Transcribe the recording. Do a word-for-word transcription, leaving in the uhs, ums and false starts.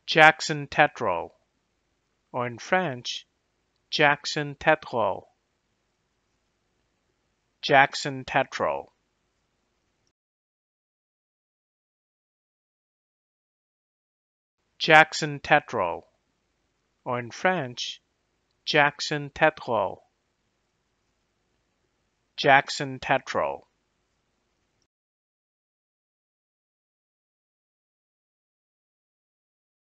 Jackson Tetreault, or in French, Jackson Tetreault. Jackson Tetreault. Jackson Tetreault, or in French, Jackson Tetreault. Jackson Tetreault.